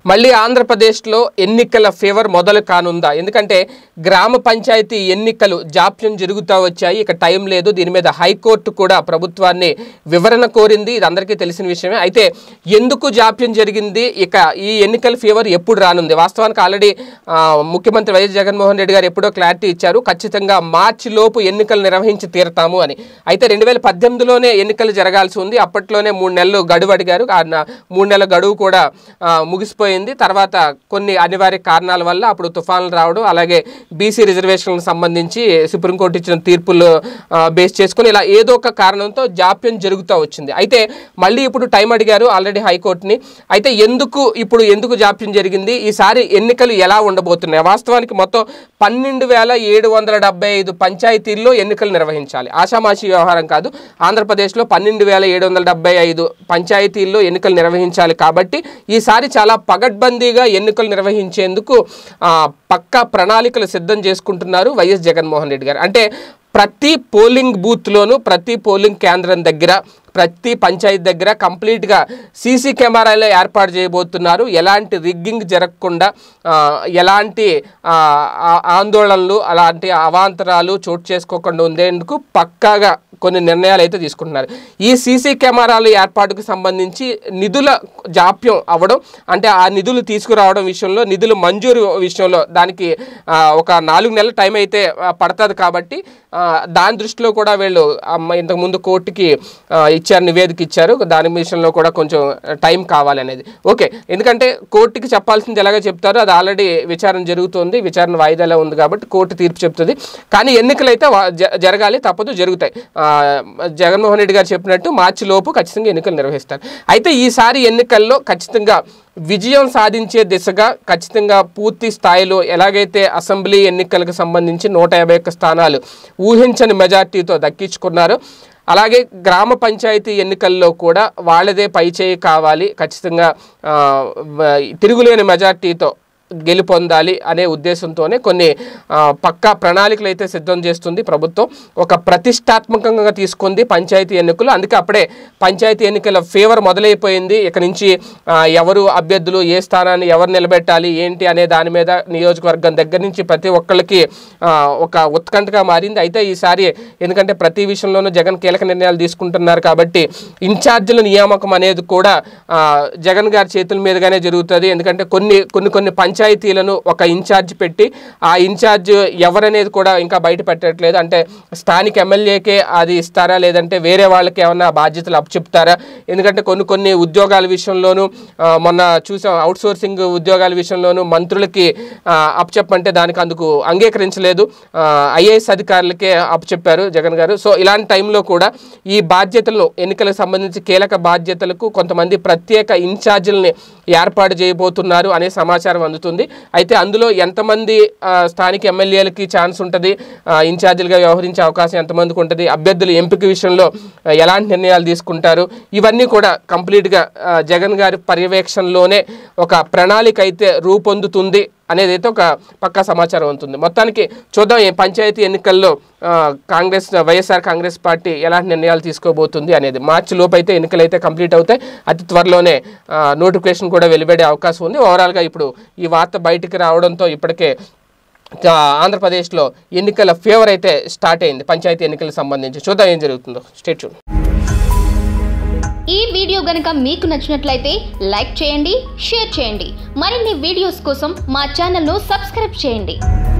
మళ్ళీ ఆంధ్రప్రదేశ్లో ఎన్నికల ఫేవర్ మొదలు కానుందా? ఎందుకంటే గ్రామ పంచాయతీ ఎన్నికలు జాప్యం జరుగుతూ వచ్చాయి. ఇక టైం లేదు. దీని మీద హైకోర్టు కూడా ప్రభుత్వాన్ని వివరణ కోరింది. ఇది అందరికీ తెలిసిన విషయమే. అయితే ఎందుకు జాప్యం జరిగింది, ఇక ఈ ఎన్నికల ఫేవర్ ఎప్పుడు రానుంది? వాస్తవానికి ఆల్రెడీ ముఖ్యమంత్రి వైఎస్ జగన్మోహన్ రెడ్డి గారు ఎప్పుడో క్లారిటీ ఇచ్చారు, ఖచ్చితంగా మార్చి లోపు ఎన్నికలు నిర్వహించి తీరతాము అని. అయితే 2018లోనే ఎన్నికలు జరగాల్సి ఉంది. అప్పట్లోనే 3 నెలలు గడువు అడిగారు. 3 నెలల గడువు కూడా ముగిసిపోయింది. తర్వాత కొన్ని అనివార్య కారణాల వల్ల అప్పుడు తుఫాన్లు రావడం, అలాగే బీసీ రిజర్వేషన్లకు సంబంధించి సుప్రీంకోర్టు ఇచ్చిన తీర్పులు బేస్ చేసుకుని ఇలా ఏదో ఒక కారణంతో జాప్యం జరుగుతూ వచ్చింది. అయితే మళ్ళీ ఇప్పుడు టైం అడిగారు ఆల్రెడీ హైకోర్టుని. అయితే ఎందుకు జాప్యం జరిగింది, ఈసారి ఎన్నికలు ఎలా ఉండబోతున్నాయి? వాస్తవానికి మొత్తం 12,775 పంచాయతీల్లో ఎన్నికలు నిర్వహించాలి. ఆషామాషి వ్యవహారం కాదు. ఆంధ్రప్రదేశ్లో 12,775 పంచాయతీల్లో ఎన్నికలు నిర్వహించాలి. కాబట్టి ఈసారి చాలా పగడ్బందీగా ఎన్నికలు నిర్వహించేందుకు పక్కా ప్రణాళికలు సిద్ధం చేసుకుంటున్నారు వైఎస్ జగన్మోహన్ రెడ్డి గారు. అంటే ప్రతి పోలింగ్ బూత్లోనూ, ప్రతి పోలింగ్ కేంద్రం దగ్గర, ప్రతి పంచాయతీ దగ్గర కంప్లీట్గా సీసీ కెమెరాలు ఏర్పాటు చేయబోతున్నారు. ఎలాంటి రిగ్గింగ్ జరగకుండా, ఎలాంటి ఆందోళనలు, అలాంటి అవాంతరాలు చోటు చేసుకోకుండా ఉండేందుకు పక్కాగా కొన్ని నిర్ణయాలు అయితే తీసుకుంటున్నారు. ఈ సీసీ కెమెరాల ఏర్పాటుకు సంబంధించి నిధుల జాప్యం అవ్వడం, అంటే ఆ నిధులు తీసుకురావడం విషయంలో, నిధులు మంజూరు విషయంలో దానికి ఒక 4 నెలల టైం అయితే పడుతుంది. కాబట్టి దాని దృష్టిలో కూడా వీళ్ళు ఇంతకుముందు కోర్టుకి నివేదిక ఇచ్చారు. దాని విషయంలో కూడా కొంచెం టైం కావాలనేది. ఓకే, ఎందుకంటే కోర్టుకి చెప్పాల్సింది ఎలాగో చెప్తారు, అది ఆల్రెడీ విచారణ జరుగుతుంది. విచారణ వాయిదాలో ఉంది కాబట్టి కోర్టు తీర్పు చెప్తుంది. కానీ ఎన్నికలు అయితే జరగాలి, తప్పదు, జరుగుతాయి. జగన్మోహన్ రెడ్డి గారు చెప్పినట్టు మార్చి లోపు ఖచ్చితంగా ఎన్నికలు నిర్వహిస్తారు. అయితే ఈసారి ఎన్నికల్లో ఖచ్చితంగా విజయం సాధించే దిశగా ఖచ్చితంగా పూర్తి స్థాయిలో ఎలాగైతే అసెంబ్లీ ఎన్నికలకు సంబంధించి 151 స్థానాలు ఊహించని మెజార్టీతో దక్కించుకున్నారో, అలాగే గ్రామ పంచాయతీ ఎన్నికల్లో కూడా వాళ్ళదే పైచేయి కావాలి, ఖచ్చితంగా తిరుగులేని మెజార్టీతో గెలుపొందాలి అనే ఉద్దేశంతోనే కొన్ని పక్కా ప్రణాళికలు అయితే సిద్ధం చేస్తుంది ప్రభుత్వం. ఒక ప్రతిష్టాత్మకంగా తీసుకుంది పంచాయతీ ఎన్నికలు. అందుకే అప్పుడే పంచాయతీ ఎన్నికల ఫేవర్ మొదలైపోయింది. ఇక నుంచి ఎవరు అభ్యర్థులు, ఏ స్థానాన్ని ఎవరు నిలబెట్టాలి ఏంటి అనే దాని మీద నియోజకవర్గం దగ్గర నుంచి ప్రతి ఒక్కళ్ళకి ఒక ఉత్కంఠగా మారింది. అయితే ఈసారి ఎందుకంటే ప్రతి విషయంలోనూ జగన్ కీలక నిర్ణయాలు తీసుకుంటున్నారు కాబట్టి ఇన్ఛార్జీల నియామకం అనేది కూడా జగన్ గారి చేతుల మీదుగానే జరుగుతుంది. ఎందుకంటే కొన్ని పంచాయతీలను ఒక ఇన్ఛార్జ్ పెట్టి, ఆ ఇన్ఛార్జ్ ఎవరనేది కూడా ఇంకా బయట పెట్టట్లేదు. అంటే స్థానిక ఎమ్మెల్యేకే అది ఇస్తారా, లేదంటే వేరే వాళ్ళకి ఏమన్నా బాధ్యతలు అప్పచెప్తారా? ఎందుకంటే కొన్ని ఉద్యోగాల విషయంలోనూ, మొన్న చూసాం అవుట్సోర్సింగ్ ఉద్యోగాల విషయంలోనూ మంత్రులకి అప్పచెప్పంటే దానికి అందుకు అంగీకరించలేదు, ఐఏఎస్ అధికారులకే అప్పచెప్పారు జగన్ గారు. సో ఇలాంటి టైంలో కూడా ఈ బాధ్యతలను, ఎన్నికలకు సంబంధించి కీలక బాధ్యతలకు కొంతమంది ప్రత్యేక ఇన్ఛార్జీలని ఏర్పాటు చేయబోతున్నారు అనే సమాచారం అందుతుంది. అయితే అందులో ఎంతమంది స్థానిక ఎమ్మెల్యేలకి ఛాన్స్ ఉంటుంది, ఇన్ఛార్జీలుగా వ్యవహరించే అవకాశం ఎంతమందికి ఉంటుంది, అభ్యర్థుల ఎంపిక విషయంలో ఎలాంటి నిర్ణయాలు తీసుకుంటారు, ఇవన్నీ కూడా కంప్లీట్గా జగన్ గారి పర్యవేక్షణలోనే ఒక ప్రణాళిక అయితే రూపొందుతుంది అనేది అయితే ఒక పక్కా సమాచారం ఉంటుంది. మొత్తానికి చూద్దాం ఈ పంచాయతీ ఎన్నికల్లో వైఎస్ఆర్ కాంగ్రెస్ పార్టీ ఎలాంటి నిర్ణయాలు తీసుకోబోతుంది అనేది. మార్చి లోపు అయితే ఎన్నికలు అయితే కంప్లీట్ అవుతాయి. అతి త్వరలోనే నోటిఫికేషన్ కూడా వెలువడే అవకాశం ఉంది. ఓవరాల్గా ఇప్పుడు ఈ వార్త బయటికి రావడంతో ఇప్పటికే ఆంధ్రప్రదేశ్లో ఎన్నికల ఫేవర్ అయితే స్టార్ట్ అయింది పంచాయతీ ఎన్నికలకు సంబంధించి. చూద్దాం ఏం జరుగుతుందో. Stay tune. ఈ వీడియో గనుక మీకు నచ్చినట్లయితే లైక్ చేయండి, షేర్ చేయండి. మరిన్ని వీడియోస్ కోసం మా ఛానల్ను సబ్స్క్రైబ్ చేయండి.